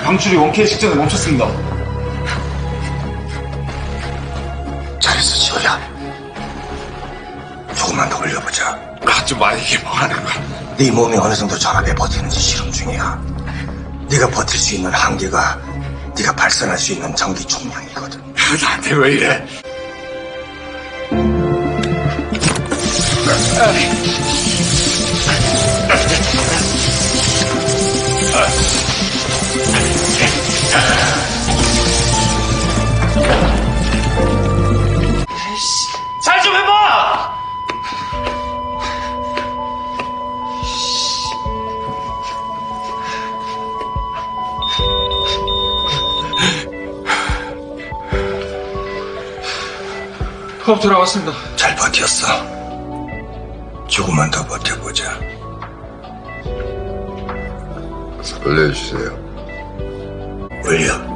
방출이 원캐 직전에 멈췄습니다. 잘했어, 지호야. 조금만 더 올려보자. 아줌마, 이게 뭐 하는 거야? 네 몸이 어느 정도 전압에 버티는지 실험 중이야. 네가 버틸 수 있는 한계가 네가 발산할 수 있는 전기 총량이거든. 나한테 왜 이래? 잘 좀 해봐! 호흡 돌아왔습니다. 잘 버텼어. 조금만 더 버텨보자. 올려주세요. 올려.